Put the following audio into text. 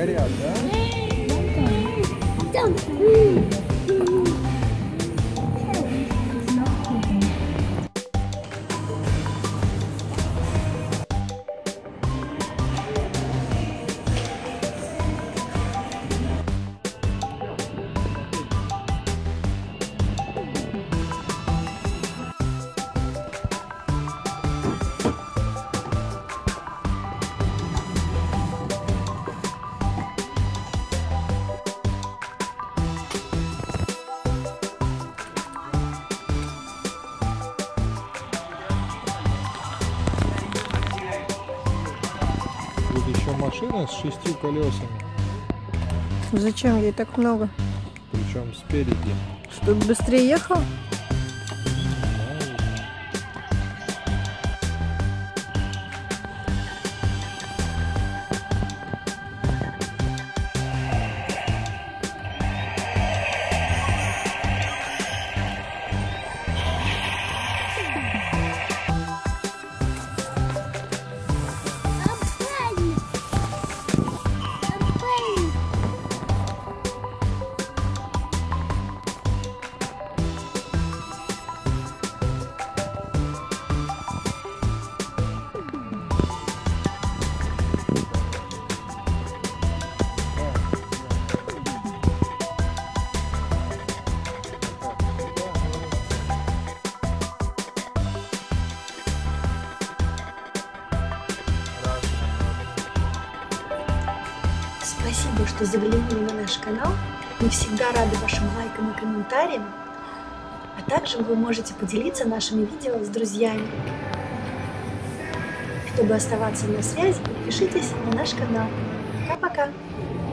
горят, да? Тут еще машина с 6 колесами, Зачем ей так много? причем спереди. Чтобы быстрее ехал? Спасибо, что заглянули на наш канал. Мы всегда рады вашим лайкам и комментариям. А также вы можете поделиться нашими видео с друзьями. Чтобы оставаться на связи, подпишитесь на наш канал. Пока-пока!